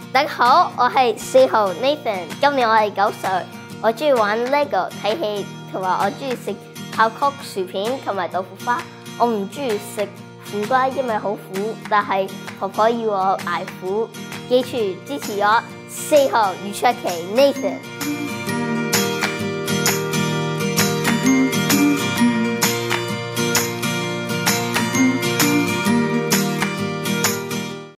大家好，我係4號 Nathan， 今年我係9歲。我中意玩 LEGO、睇戲，同埋我中意食爆谷薯片同埋豆腐花。我唔中意食苦瓜，因為好苦。但係婆婆要我捱苦，記住支持我4號余卓琪 Nathan。